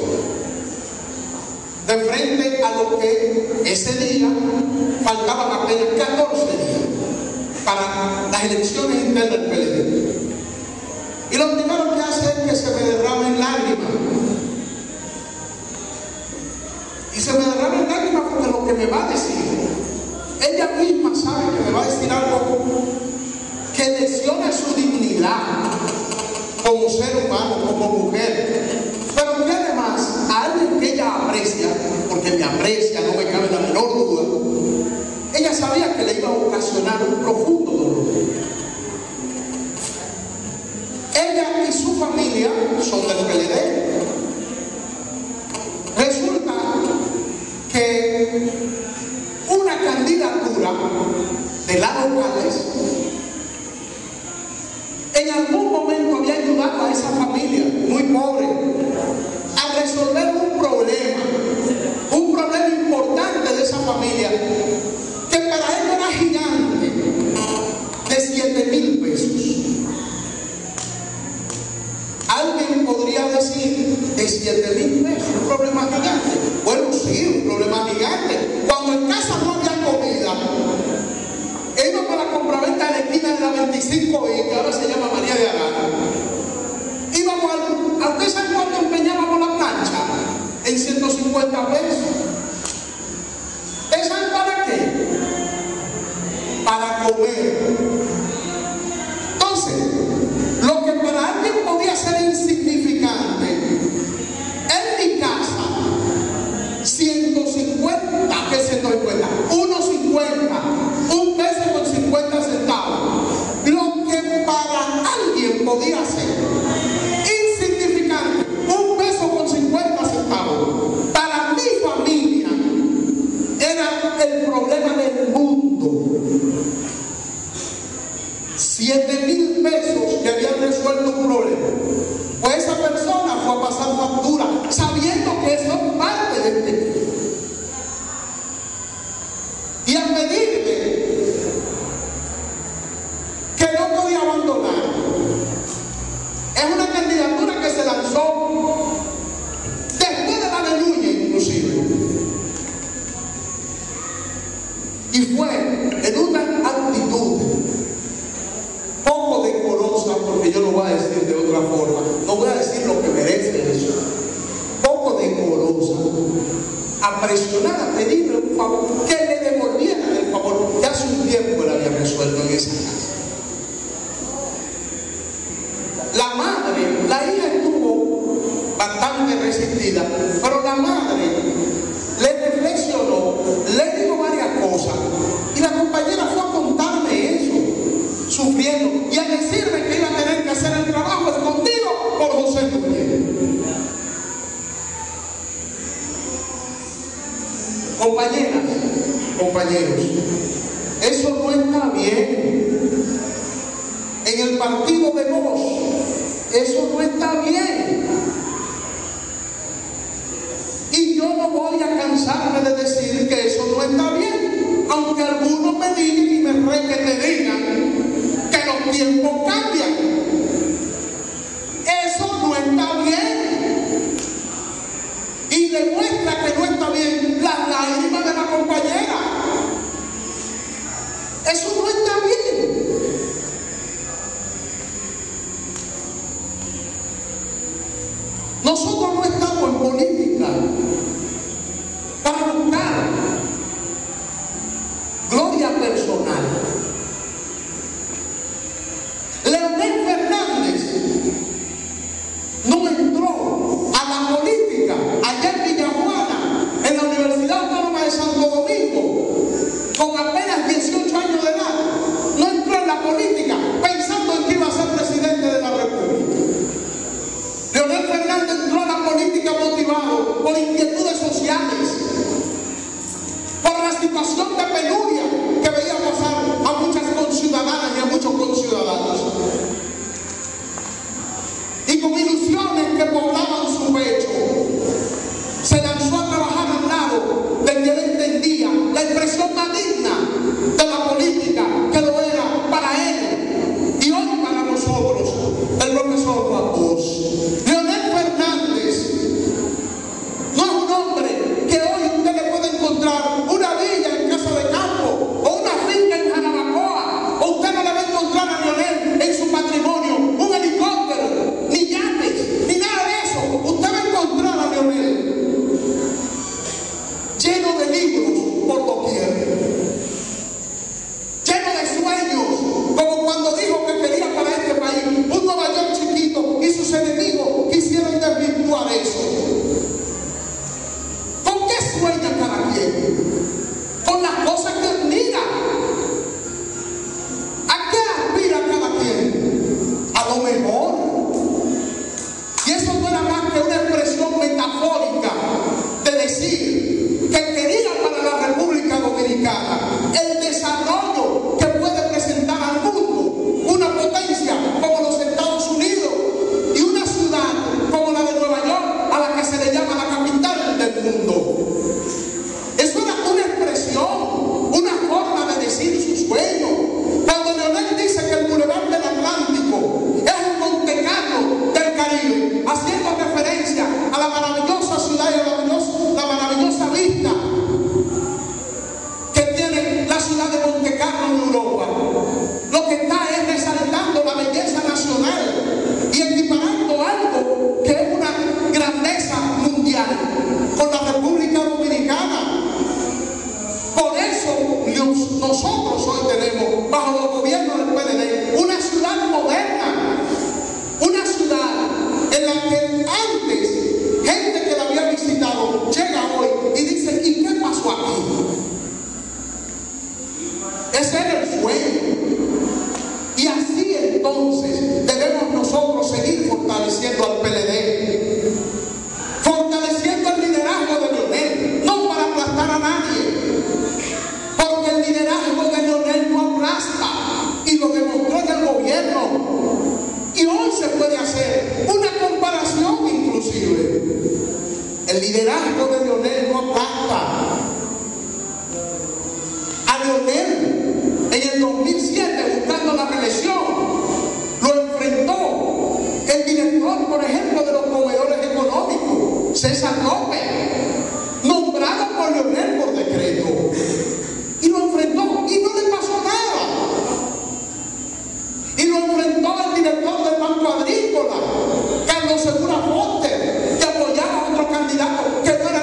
de frente a lo que ese día faltaban apenas catorce días para las elecciones internas del P L D. Y lo primero que hace es que se me derramen lágrimas. Y se me derramen lágrimas porque lo que me va a decir, ella misma sabe que me va a decir algo que lesiona su dignidad como ser humano, como mujer, pero que además a alguien que ella aprecia, porque me aprecia, no me cabe la menor duda, ella sabía que le iba a ocasionar un profundo dolor. Ella y su familia son del P L D. Resulta que una candidatura de las locales en algún momento había ayudado a esa familia muy pobre a resolver un problema, un problema importante de esa familia, que para él era gigante, de siete mil pesos. Alguien podría decir, de siete mil pesos, un problema gigante. Bueno, sí, un problema gigante. Cuando en casa no había comida, íbamos a la compraventa de la esquina de la veinticinco y que ahora se llama María de Arana. Íbamos al, ¿a usted sabe cuánto empeñábamos la plancha? En ciento cincuenta pesos. ¿Ustedes saben para qué? Para comer. Entonces, lo que para alguien podía ser insignificante, en mi casa, ciento cincuenta, ¿qué ciento cincuenta? uno cincuenta, un peso con cincuenta centavos. Lo que para alguien podía ser insignificante, un peso con cincuenta centavos, para mi familia era el problema del mundo. Siete mil pesos que habían resuelto un problema. Pues esa persona fue a pasar factura, sabiendo que eso es parte de este. Y a pedirle que no podía abandonar. Es una candidatura que se lanzó después de la de Núñez, inclusive. Y fue en una actitud poco decorosa, porque yo lo voy a decir de otra forma. No voy a decir lo que merece eso. compañeros, eso no está bien. En el partido de Vox, eso no está bien. Y yo no voy a cansarme de decir que eso no está bien, aunque algunos me digan y me re que te digan que los tiempos cambian. Eso no está bien. Y demuestra que no está bien las lágrimas de la compañera. Eso no está bien. Nosotros no estamos en política para buscar gloria personal. Leonel Fernández no entró a la política allá en Villajuana, en la Universidad Autónoma de Santo Domingo, con apenas dieciocho años de edad. No entró en la política pensando en que iba a ser presidente de la República. Leonel Fernández entró a la política motivado por inquietudes sociales, por la situación de penuria que veía pasar a muchas conciudadanas y a muchos conciudadanos, y con ilusiones que poblaban su pecho, se lanzó a trabajar al lado de quien entendía la expresión más digna de la política, que lo era para él y hoy para nosotros, el profesor Juan Bosch. Leonel Fernández no es un hombre que hoy usted le puede encontrar una villa en Casa de Campo o una finca en Jarabacoa, o usted no le va a encontrar a Leonel en su patrimonio un helicóptero, ni yates, ni nada de eso. Usted va a encontrar a Leonel lleno de libros por doquier, lleno de sueños, como cuando dijo que quería para este país un Nueva York chiquito y sus enemigos quisieron desvirtuar eso. ¿Con qué sueña cada quien? Con las cosas que admira. ¿A qué aspira cada quien? A lo mejor. Y eso no era más que una expresión metafórica de decir que quería para la República Dominicana el desarrollo que puede presentar al mundo una potencia como los Estados Unidos y una ciudad como la de Nueva York, a la que se le llama la capital del mundo. Eso era una expresión, una forma de decir su sueño. Cuando Leonel dice que el Boulevard del Atlántico es un Monte Carlo del Caribe, haciendo referencia a la maravillosa ciudad y a la maravillosa, la maravillosa vista que tiene la ciudad de Monte Carlo en Europa, lo que está es resaltando la belleza nacional y equiparando algo que es una grandeza mundial con la República Dominicana. Por eso nos, nosotros hoy tenemos, bajo los gobiernos del P L D, una ciudad moderna, una ciudad en la que antes gente que la había visitado llega hoy y dice: ¿y qué pasó aquí? Ese era el sueño. Y así entonces debemos nosotros seguir fortaleciendo al P L D, fortaleciendo el liderazgo de Leonel, no para aplastar a nadie, porque el liderazgo de Leonel no aplasta, y lo demostró en el gobierno. Y hoy se puede hacer una comparación inclusive. El liderazgo de Leonel no aplasta. A Leonel en el dos mil siete, buscando la reelección, lo enfrentó el director, por ejemplo, de los comedores económicos, César López, nombrado por Leonel por decreto, y lo enfrentó y no le pasó nada. Y lo enfrentó el director del Banco Agrícola, Carlos Segura Foster, que apoyaba a otro candidato que no era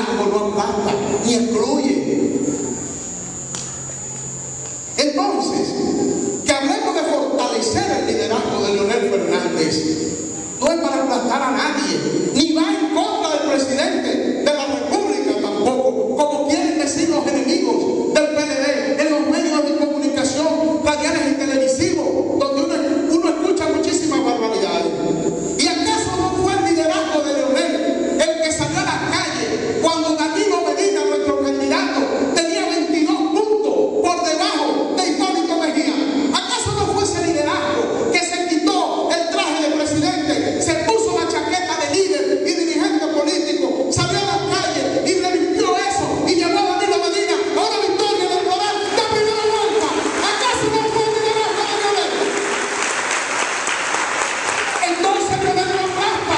liderazgo no aplasta ni excluye. Entonces, que hablemos de fortalecer el liderazgo de Leonel Fernández, no es para aplastar a nadie, ni va en contra del presidente de la República tampoco, como quieren decir los enemigos del P L D en los medios de comunicación radiales y televisivos, donde uno, uno escucha muchísimas barbaridades. ¿Y acaso no fue el liderazgo de Leonel el que salió a la calle cuando Danilo Medina, nuestro candidato, tenía veintidós puntos por debajo de Hipólito Mejía? ¿Acaso no fue ese liderazgo que se quitó el traje de presidente, se puso la chaqueta de líder y dirigente político, salió a la calle y revistió eso y llevó a Danilo Medina a una victoria electoral de primera vuelta? ¿Acaso no fue el liderazgo de Leonel? Entonces Leonel no aplasta.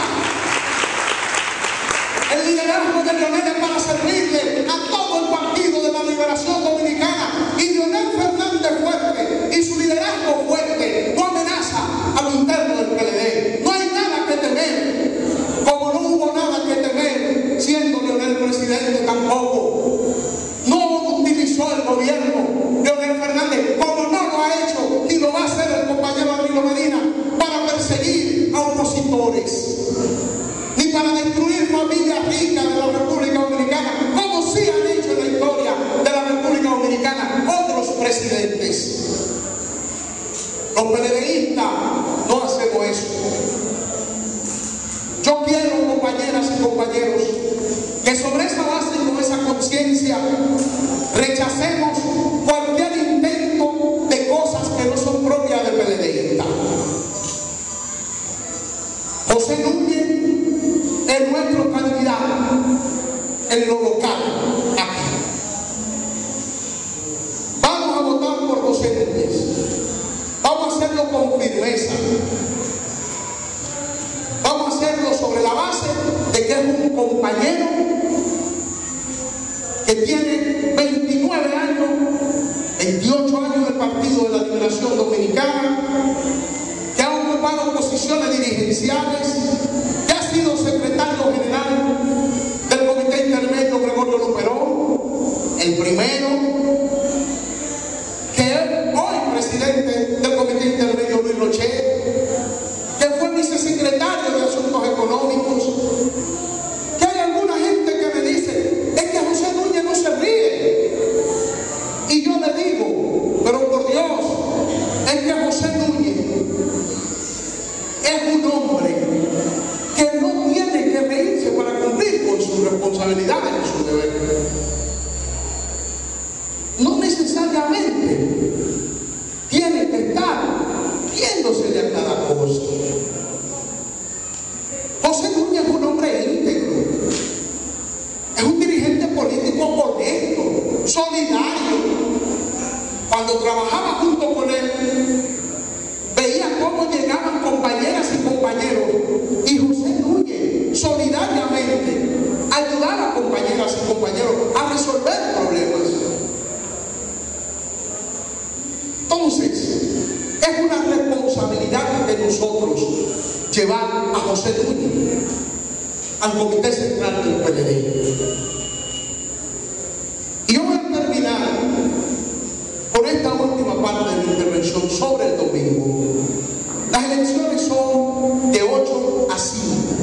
El liderazgo de Leonel es para servirle a todo el Partido de la Liberación Dominicana, y Leonel Fernández fuerte y su liderazgo fuerte no amenaza a lo interno del P L D. No hay nada que temer, como no hubo nada que temer siendo Leonel presidente tampoco. No utilizó el gobierno Leonel Fernández, como no lo ha hecho y lo va a hacer el compañero Danilo Medina, para perseguir a opositores, ni para destruir familias ricas de la República Dominicana, como sí han hecho en la historia de la República Dominicana otros presidentes. Los PLDistas no hacemos eso. Yo quiero, compañeras y compañeros, que sobre esa base y con esa conciencia rechacemos cualquier intento de cosas que no son propias de PLDistas. José Núñez es nuestro candidato en lo local aquí. Vamos a votar por José Núñez. Vamos a hacerlo con firmeza. Vamos a hacerlo sobre la base de que es un compañero que tiene veintinueve años, veintiocho años del Partido de la Liberación Dominicana, que ha ocupado posiciones dirigenciales, que ha sido secretario general del Comité Intermedio Gregorio Luperón, el primero, que es hoy presidente del Comité Intermedio Luis Rochet, que fue vicesecretario de Asuntos Económicos. Que hay alguna gente que me dice, es que José Núñez no se ríe. Y yo le digo, pero por Dios, es que José Núñez es un hombre que no tiene que reírse para cumplir con sus responsabilidades y sus deberes. No necesariamente tiene que estar riéndose de cada cosa. José Núñez es un hombre íntegro, es un dirigente político honesto, solidario. Cuando trabajaba junto con él, veía cómo llegaban compañeras y compañeros, y José Núñez solidariamente ayudaba a compañeras y compañeros a resolver problemas. Entonces, es una responsabilidad de nosotros llevar a José Núñez al Comité Central del P L D. Y yo voy a terminar con esta última parte de mi intervención sobre el domingo. Las elecciones son de ocho a cinco.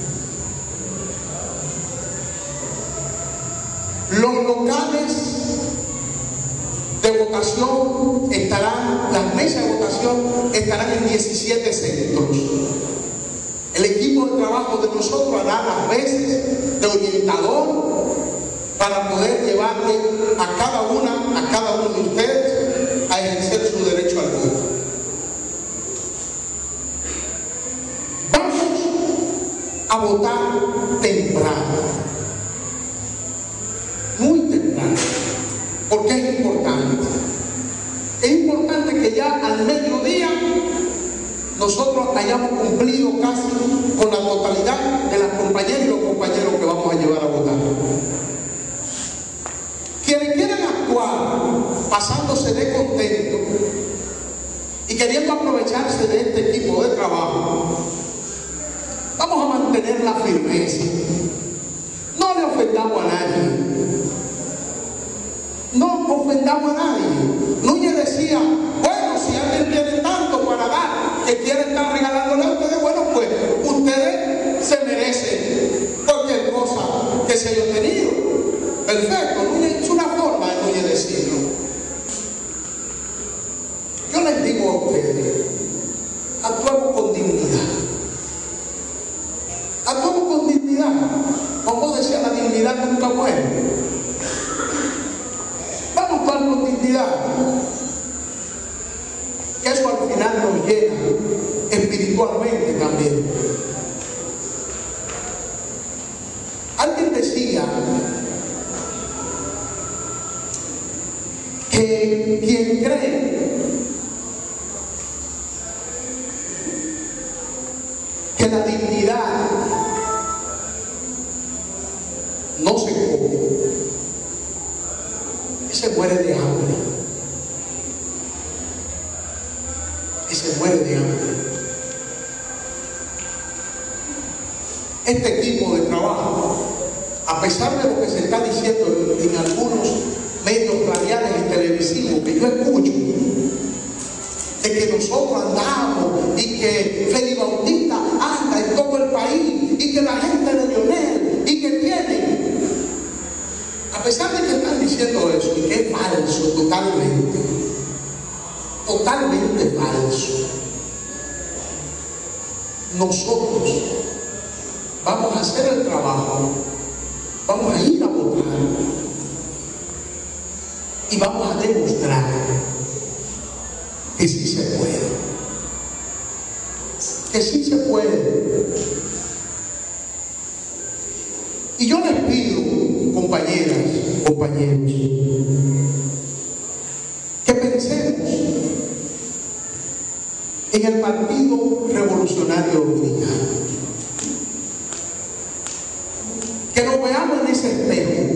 Los locales de votación estarán, las mesas de votación estarán en diecisiete centros. El equipo de trabajo de nosotros hará las veces de orientador para poder llevarle a cada una, a cada uno de ustedes a ejercer su derecho al voto. Vamos a votar temprano, muy temprano, porque es importante. Es importante que ya al mediodía nosotros hayamos cumplido casi con la totalidad de las compañeras y los compañeros que vamos a llevar a votar. Quienes quieran actuar pasándose de contento y queriendo aprovecharse de este tipo de trabajo, vamos a mantener la firmeza. No le ofendamos a nadie. No ofendamos a nadie. Núñez decía, bueno, si alguien tiene tanto para dar, que quiere estar regalándole a ustedes, bueno, pues ustedes se merecen cualquier cosa que se haya tenido. Perfecto, Núñez es una forma de Núñez decirlo. Yo les digo a ustedes, actuamos con dignidad. Actuamos con dignidad. Como decía, la dignidad nunca muere. Vamos a actuar con dignidad. Que eso al final nos llena espiritualmente también. Alguien decía que quien cree que la dignidad no se come, ese muere de hambre. Ese muere de hambre. Este tipo de trabajo, a pesar de lo que se está diciendo en, en algunos medios radiales y televisivos que yo escucho, de que nosotros andamos y que Félix Bautista anda en todo el país y que la gente de Leonel y que tiene, a pesar de que están diciendo eso y que es falso totalmente, totalmente falso, nosotros vamos a hacer el trabajo, vamos a ir a votar y vamos a demostrar que sí se puede, que sí se puede. Y yo les pido, compañeras, compañeros, que pensemos en el Partido Revolucionario Dominicano, que nos veamos en ese espejo,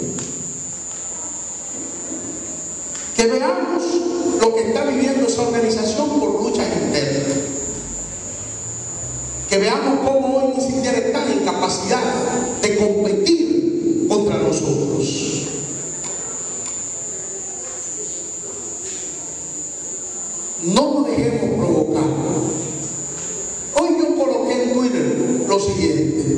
que veamos lo que está viviendo esa organización por luchas internas, que veamos cómo hoy ni siquiera están en capacidad de competir contra nosotros. No nos dejemos provocar. Hoy yo coloqué en Twitter lo siguiente: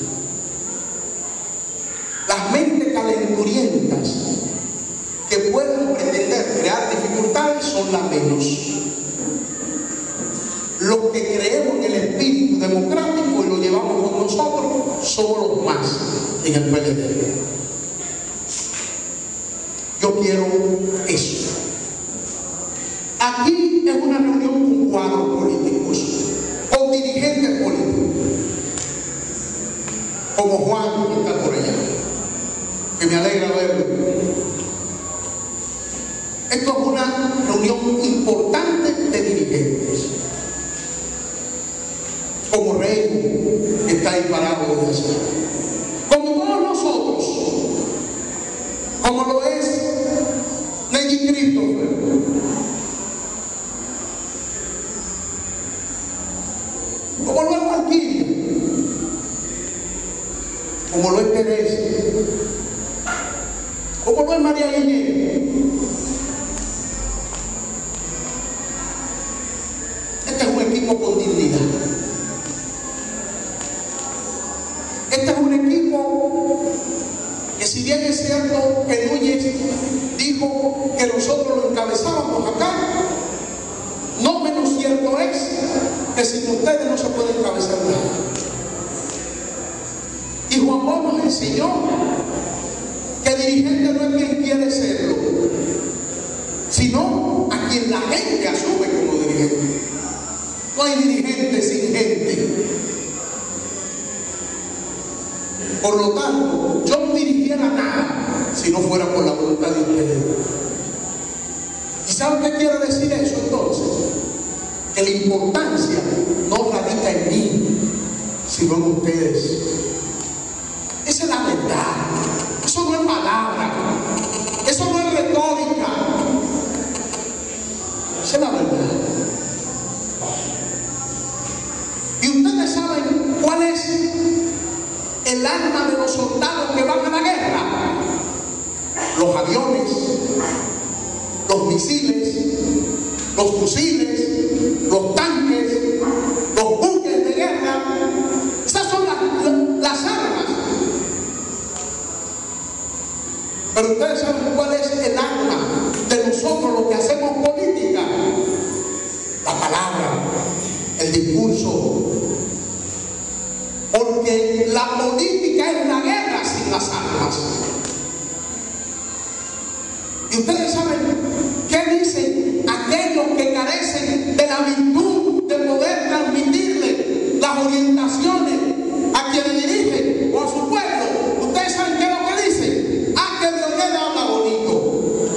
las mentes calenturientas que pueden pretender crear dificultades son las menos. Los que creemos en el espíritu democrático y lo llevamos con nosotros somos los más en el P L D. Yo quiero eso. Aquí es una reunión con cuadros políticos, con dirigentes políticos, como Juan, que está por allá, que me alegra verlo. Esto es una reunión importante de dirigentes, como Rey, que está ahí parado desde hace, como todos nosotros, como lo es Neji Christopher, como lo es Marquillo, como lo es Teresa, como lo es María Guillén. Este es un equipo con dignidad. Este es un equipo que, si bien es cierto que Núñez dijo que nosotros lo encabezábamos acá, no menos cierto es que sin ustedes no se puede encabezar nada. Y Juan Bosch nos enseñó que dirigente no es quien quiere serlo, sino a quien la gente asume como dirigente. No hay dirigente sin gente. Por lo tanto, yo no dirigiera nada si no fuera por la voluntad de ustedes. ¿Y saben qué quiere decir eso entonces? Que la importancia no radica en mí, sino en ustedes. Esa es la verdad. Eso no es palabra. Eso no es retórica. Esa es la verdad. Y ustedes saben cuál es el alma de los soldados que van los aviones, los misiles, los fusiles, los tanques, los buques de guerra. Esas son las, las armas. Pero ustedes saben cuál es el arma de nosotros, los que hacemos política. La palabra, el discurso. Porque la política es la guerra sin las armas. Y ustedes saben qué dicen aquellos que carecen de la virtud de poder transmitirle las orientaciones a quienes dirigen o a su pueblo. Ustedes saben qué es lo que dicen. Ah, que Leonel habla bonito.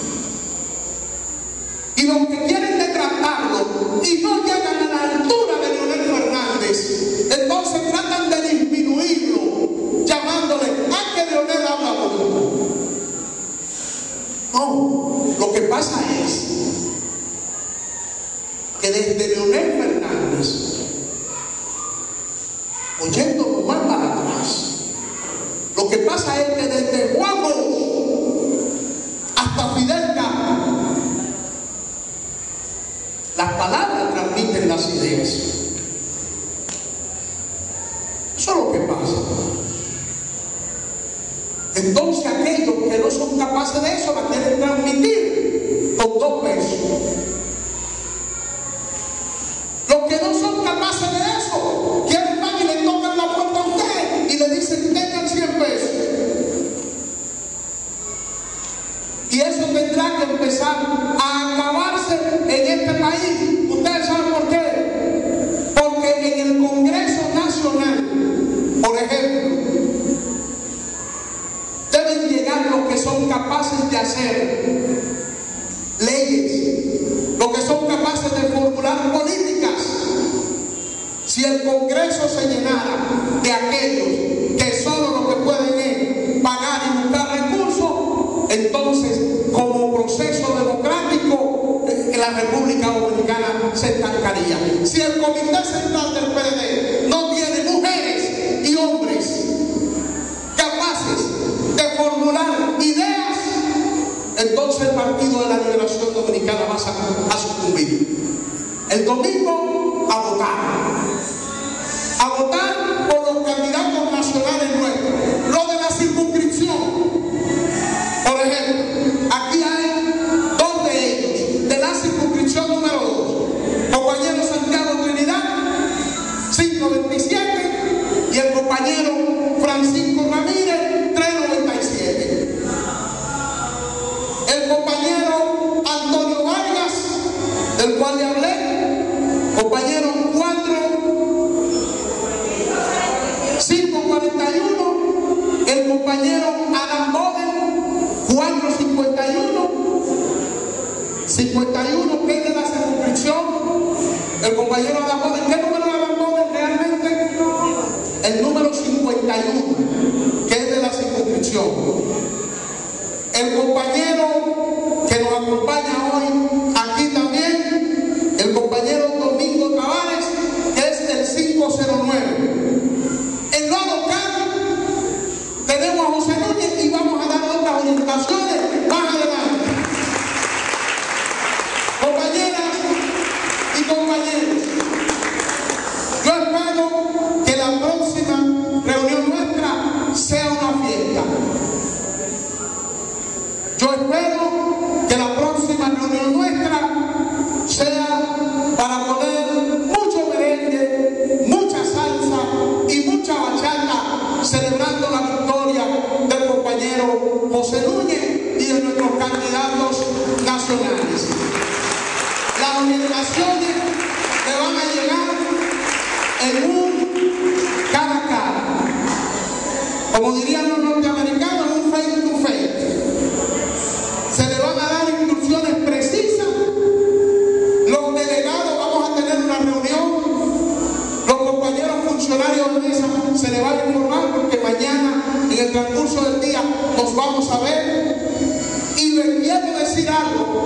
Y los que quieren detratarlo y no llegan a la altura de Leonel Fernández, entonces tratan de disminuirlo, llamándole, ah, que Leonel habla bonito. No, lo que pasa es que desde Leonel Fernández, oyéndolo más para atrás, lo que pasa es que desde Juan Bosch hasta Fidel Castro, las palabras transmiten las ideas. Eso es lo que pasa. Entonces aquellos que no son capaces de eso la quieren transmitir con dos pesos. Los que no son capaces de eso quieren van y le tocan la puerta a usted y le dicen tengan cien pesos. Y eso tendrá que empezar a acabarse en este país. ¿Ustedes saben por qué? Porque en el Congreso Nacional, por ejemplo, deben llegar los que son capaces de hacer leyes, los que son capaces de formular políticas. Si el Congreso se llenara de aquellos que solo lo que pueden es pagar y buscar recursos, entonces como proceso democrático la República Dominicana se estancaría. Si el Comité Central del P L D no tiene mujeres y hombres capaces de formular ideas, entonces el Partido de la Liberación Dominicana va a, a sucumbir. El domingo a votar. A votar por los candidatos nacionales nuestros. Lo de la circunscripción. Por ejemplo, aquí hay dos de ellos, de la circunscripción número dos. Compañero Santiago Trinidad, cinco veintisiete, y el compañero Francisco Ramírez, tres noventa y siete. El compañero Antonio Vargas, del cual le hablé, compañero cuatro, cinco cuarenta y uno, el compañero Adam Boden, cuatro cincuenta y uno, cincuenta y uno, que es de la circunscripción, el compañero Adam Boden. ¿Qué número de Adam Boden realmente? El número cincuenta y uno, que es de la circunscripción. El compañero que nos acompaña hoy aquí también, el compañero Domingo Tavares, que es del cinco cero nueve. En lo local tenemos a José Núñez y vamos a dar otras orientaciones más adelante. Compañeras y compañeros, yo espero que la próxima reunión nuestra sea una fiesta. Yo espero que la próxima reunión nuestra sea para poner mucho merengue, mucha salsa y mucha bachata, celebrando la victoria del compañero José Núñez y de nuestros candidatos nacionales. Las orientaciones le van a llegar en un cara a cara. Como dirían los norteamericanos, un face to face. Se le van a dar instrucciones precisas. Los delegados vamos a tener una reunión. Los compañeros funcionarios de mesa se les va a informar porque mañana en el transcurso del día nos vamos a ver. Y les quiero decir algo.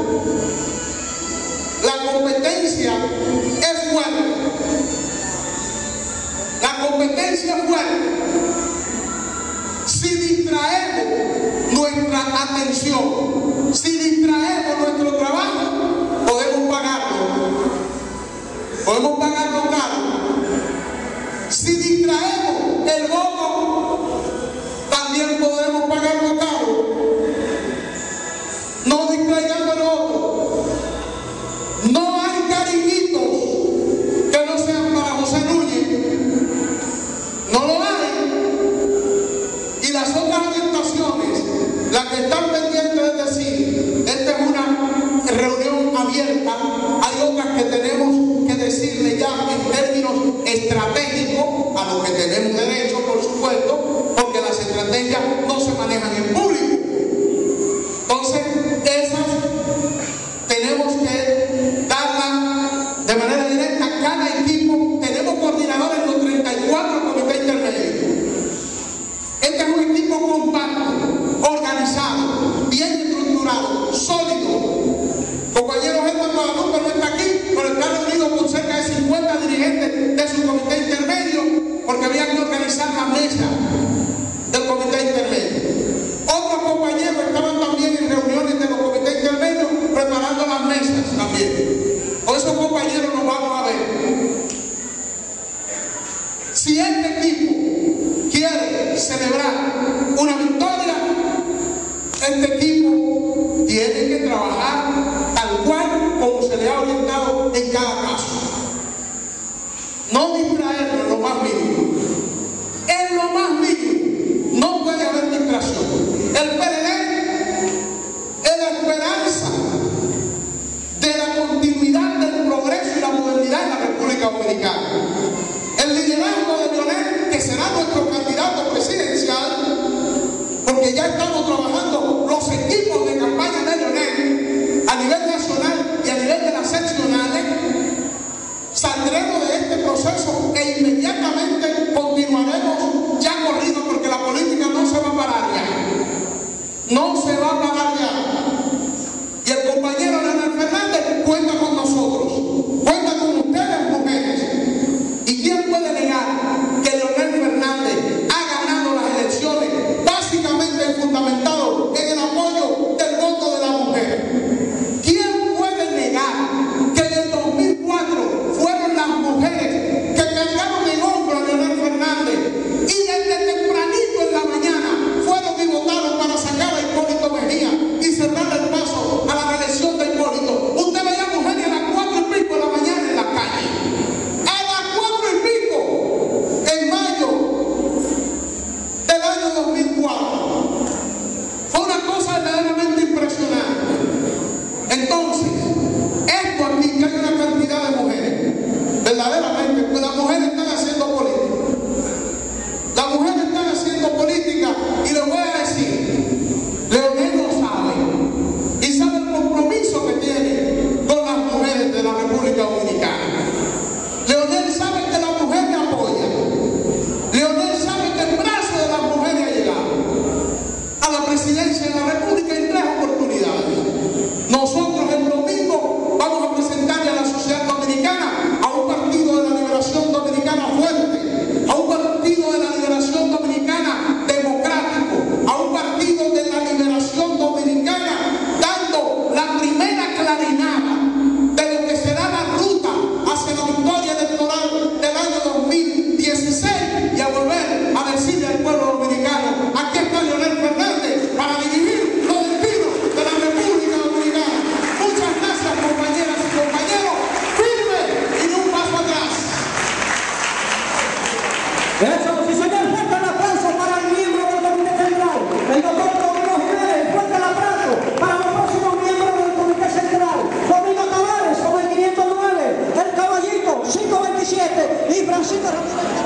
La competencia es fuerte. La competencia es fuerte. Si Si distraemos nuestra atención, si distraemos nuestro trabajo, podemos pagarlo. Podemos pagarlo caro. Si distraemos el voto, también podemos pagarlo caro. No distraigamos el voto. No hay cariñitos que no sean para José Núñez. No lo hay. Y las otras orientaciones, las que están pendientes de decir, esta es una reunión abierta, hay otras que tenemos que decirle ya en términos estratégicos, a lo que tenemos derecho, por supuesto, porque las estrategias no se manejan en público. Entonces, esas tenemos que darlas de manera directa a cada equipo. Tenemos coordinadores en los treinta y cuatro comités intermedios. Este es un equipo compacto, organizado, bien estructurado, sólido. Compañero Germán Guadalupe no está aquí, pero está reunido con cerca de cincuenta dirigentes de su comité intermedio, porque había que organizar la mesa del comité intermedio. Otros compañeros estaban también en reuniones de los comités intermedios preparando las mesas también. Por esos compañeros nos vamos a ver. Si este equipo quiere celebrar una victoria, este equipo tiene que trabajar tal cual como se le ha orientado en cada caso. No distraerlo en lo más mínimo. En lo más mínimo no puede haber distracción. El P L D es la esperanza de la continuidad del progreso y la modernidad en la República Dominicana. El liderazgo de Leonel, que será nuestro candidato presidencial, porque ya estamos trabajando los equipos de campaña de Leonel a nivel nacional y a nivel de las seccionales, saldremos de este proceso e inmediatamente continuaremos ya corrido, porque la política no se va a parar ya. No se va a parar ya. Y el compañero Leonel Fernández cuenta con nosotros, cuenta con ustedes, mujeres. ¿Y quién puede negar que Leonel Fernández ha ganado las elecciones básicamente fundamentado en el apoyo del voto de la mujer? ¿Quién puede negar que en el dos mil cuatro fueron las mujeres que cargaron el hombro a Leonel Fernández y desde tempranito en la mañana fueron y votaron para sacar a Hipólito Mejía y cerrar el paso a la reelección de Hipólito? Usted veía mujeres a las cuatro y pico de la mañana en la calle. A las cuatro y pico en mayo del año dos mil cuatro. Fue una cosa verdaderamente impresionante. Entonces, esto aquí, que hay una cantidad de mujeres, verdaderamente, pues las mujeres están haciendo política. Las mujeres están haciendo política y les voy a decir, Leonel lo sabe y sabe el compromiso que tiene con las mujeres de la República Dominicana. Leonel sabe que la mujer le apoya. Leonel sabe que el brazo de las mujeres ha llegado a la presidencia de la República en tres oportunidades. Nosotros el domingo vamos a presentarle a la sociedad dominicana a un partido de la liberación dominicana fuerte, a un partido de la liberación dominicana democrático, a un partido de la liberación dominicana dando la primera clarinada de lo que será la ruta hacia la victoria electoral del año dos mil dieciséis, y a volver a decirle al pueblo dominicano: aquí está Leonel Fernández para dividir los destinos de la República Dominicana. Muchas gracias, compañeras y compañeros. Firme y ni un paso atrás. Eso, sí, señor, fuerte el aplauso para el miembro del Comité Central, el doctor Domingo Jiménez. Fuerte el aplauso para los próximos miembros del Comité Central: Domingo Tavares con el quinientos nueve, el Caballito cinco veintisiete y Francisco Ramírez.